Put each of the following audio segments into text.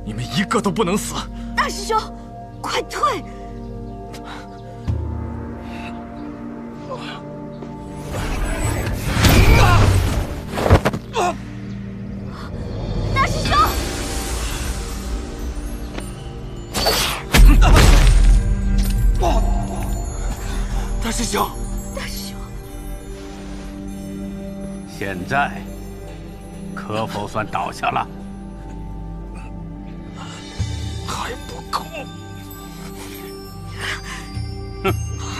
你们一个都不能死！ 大师兄，快退！大师兄！ 大师兄！ 大师兄！ 现在可否算倒下了？ 还不够！ 哼！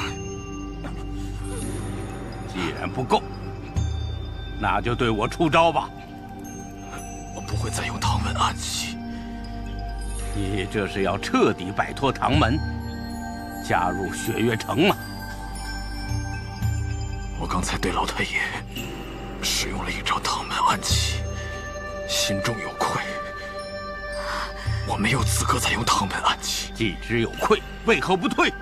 既然不够，那就对我出招吧。 我不会再用唐门暗器。 你这是要彻底摆脱唐门，加入雪月城吗？ 我刚才对老太爷使用了一招唐门暗器，心中有愧。 我没有资格再用唐门暗器。 既知有愧，为何不退？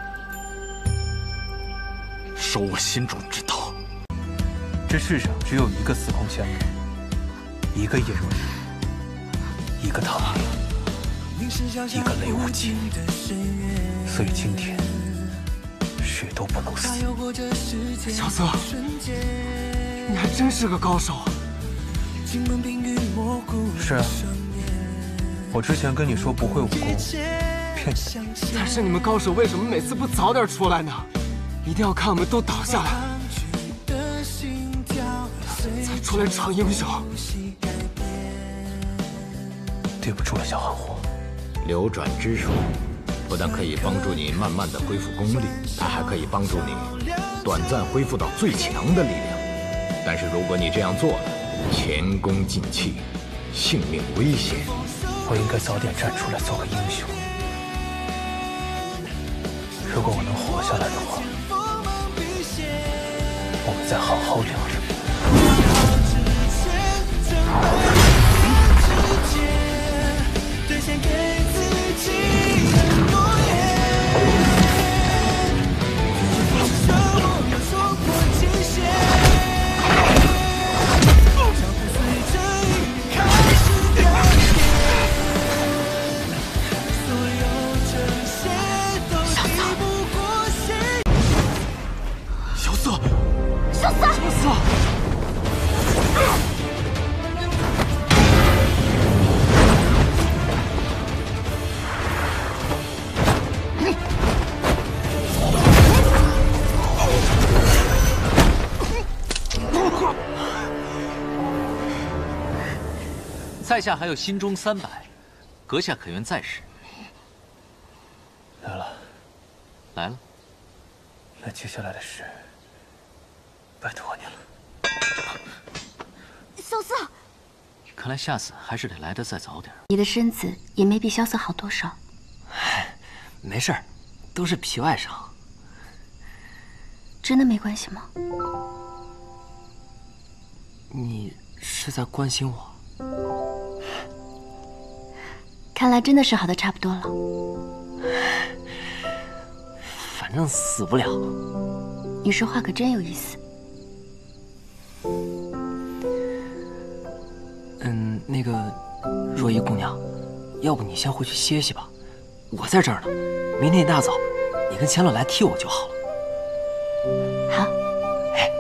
守我心中之道。 这世上只有一个司空仙人，一个叶若琳，一个唐明，一个雷无忌。所以今天谁都不能死。 小瑟，你还真是个高手啊！ 是啊。 我之前跟你说不会武功，骗你。 但是你们高手为什么每次不早点出来呢？一定要看我们都倒下来，才出来逞英雄。 对不住了，小韩火。 流转之术不但可以帮助你慢慢的恢复功力，它还可以帮助你短暂恢复到最强的力量。但是如果你这样做了，前功尽弃，性命危险。 我应该早点站出来做个英雄。如果我能活下来的话，我们再好好聊着。 在下还有心中300，阁下可愿再试？ 来了， 来了。 那接下来的事，拜托你了。 萧瑟， 看来下次还是得来得再早点。 你的身子也没比萧瑟好多少。 唉，没事儿，都是皮外伤。 真的没关系吗？ 你是在关心我？ 看来真的是好的差不多了。 反正死不了。 你说话可真有意思。 那个若依姑娘，要不你先回去歇息吧，我在这儿呢。明天一大早，你跟千乐来替我就好了。 好。 哎。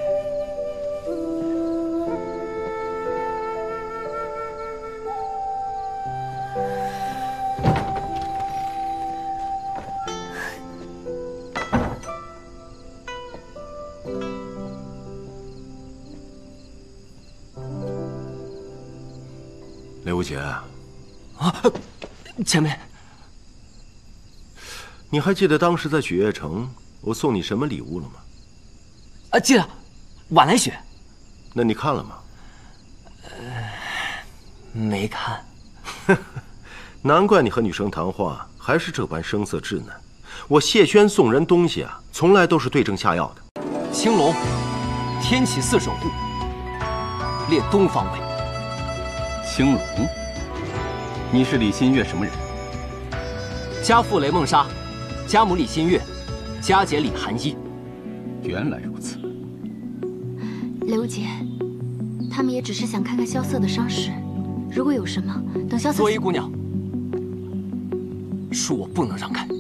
雷无节， 前辈， 你还记得当时在雪月城我送你什么礼物了吗？ 记得，晚来雪。 那你看了吗？ 没看。 难怪你和女生谈话还是这般声色稚嫩。我谢轩送人东西啊，从来都是对症下药的。 青龙，天启4守护，列东方位。 青龙，你是李新月什么人？ 家父雷梦莎，家母李新月，家姐李寒衣。 原来如此。 刘姐，他们也只是想看看萧瑟的伤势，如果有什么，等萧瑟。 作揖姑娘， 恕我不能让开。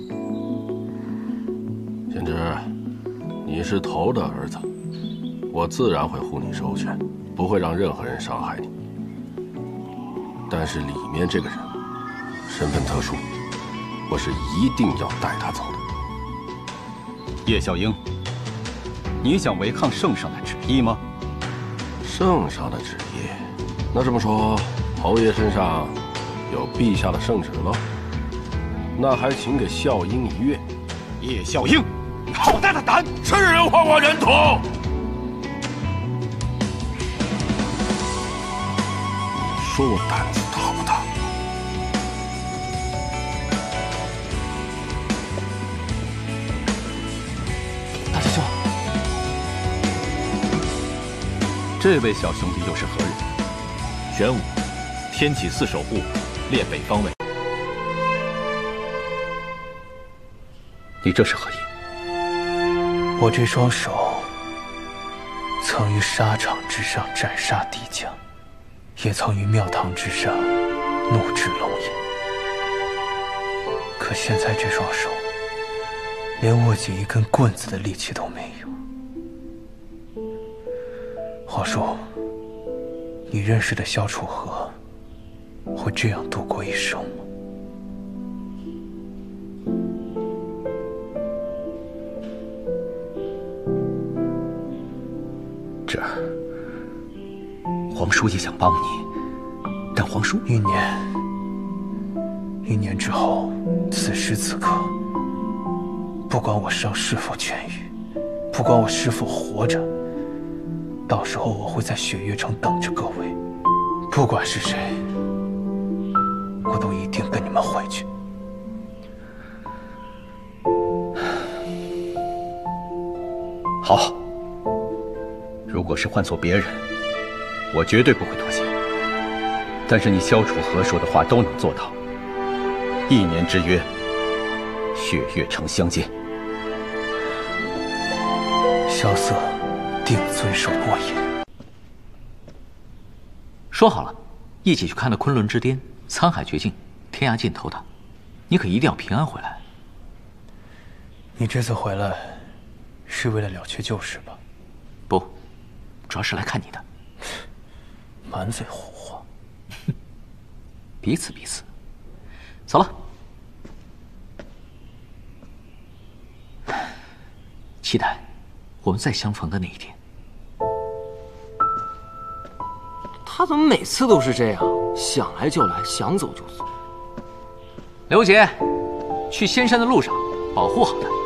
贤侄，你是头的儿子，我自然会护你周全，不会让任何人伤害你。但是里面这个人身份特殊，我是一定要带他走的。 叶小英，你想违抗圣上的旨意吗？ 圣上的旨意？那这么说，侯爷身上有陛下的圣旨喽？那还请给孝英一阅。 叶孝英，你好大的胆！ 是人话我人土。你说我胆子大不大？ 大师兄， 这位小兄弟又是何人？ 玄武，天启寺守护，列北方位。 你这是何意？ 我这双手曾于沙场之上斩杀敌将，也曾于庙堂之上怒掷龙吟。可现在这双手连握紧一根棍子的力气都没有。皇叔，你认识的萧楚河会这样度过一生吗？ 皇叔也想帮你，但皇叔 1年之后，此时此刻，不管我伤是否痊愈，不管我是否活着，到时候我会在雪月城等着各位，不管是谁，我都一定跟你们回去。 好，如果是换做别人，我绝对不会妥协。但是你萧楚河说的话都能做到，1年之约，雪月城相见。 萧瑟定遵守诺言。 说好了，一起去看那昆仑之巅、沧海绝境、天涯尽头的，你可一定要平安回来。 你这次回来，是为了了却旧事吧？ 不，主要是来看你的。 满嘴胡话。 彼此。走了。期待我们再相逢的那一天。 他怎么每次都是这样，想来就来，想走就走？ 刘姐，去仙山的路上保护好他。